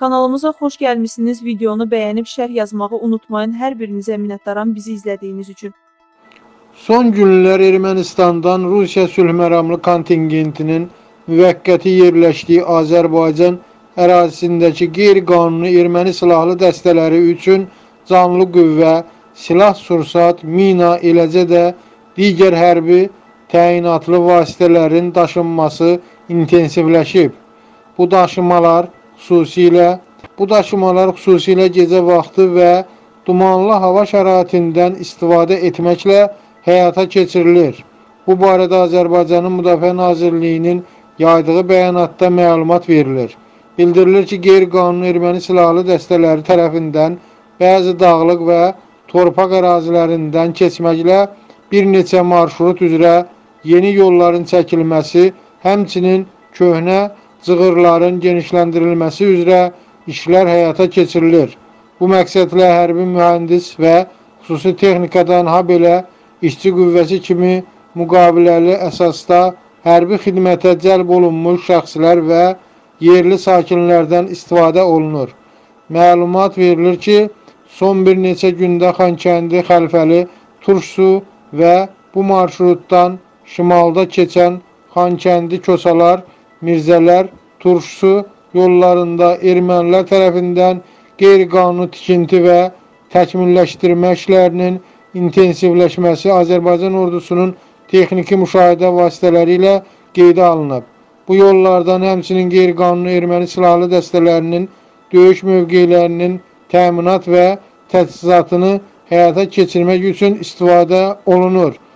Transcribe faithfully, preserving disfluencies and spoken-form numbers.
Kanalımıza xoş gəlmişsiniz. Videonu bəyənib şərh yazmağı unutmayın. Hər birinizə minnətdaram bizi izlədiyiniz üçün. Son günlər Ermənistandan Rusiya sülhməramlı kontingentinin müvəqqəti yerləşdiyi Azərbaycan ərazisindəki qeyri-qanuni erməni silahlı dəstələri üçün canlı qüvvə, silah-sursat, mina, eləcə də digər hərbi təyinatlı vasitələrin daşınması intensivləşib. Bu daşımalar xüsusilə bu daşımalar xüsusilə gecə vaxtı və dumanlı hava şəraitindən istifadə etməklə həyata keçirilir. Bu barədə Azərbaycanın Müdafiə Nazirliyinin yaydığı bəyanatda məlumat verilir. Bildirilir ki, qeyri-qanuni erməni silahlı dəstələri tərəfindən bəzi dağlıq və torpaq ərazilərindən keçməklə bir neçə marşrut üzrə yeni yolların çəkilməsi, həmçinin köhnə cığırların genişləndirilməsi üzrə işlər həyata keçirilir. Bu məqsədlə hərbi mühəndis və xüsusi texnikadan, ha belə işçi qüvvəsi kimi müqaviləli əsasda hərbi xidmətə cəlb olunmuş şəxslər və yerli sakinlərdən istifadə olunur. Məlumat verilir ki, son bir neçə gündə Xankəndi, Xəlfəli, Turşsu və bu marşrutdan şimalda keçən Xankəndi, Kosalar, Mirzələr, Turşsu yollarında ermənilər tərəfindən qeyri-qanuni tikinti və təkmilləşdirmə işlərinin intensivləşməsi Azərbaycan ordusunun texniki müşahidə vasitələri ilə qeydə alınıb. Bu yollardan həmçinin qeyri-qanuni erməni silahlı dəstələrinin döyüş mövqelərinin təminat və təchizatını həyata keçirmək üçün istifadə olunur.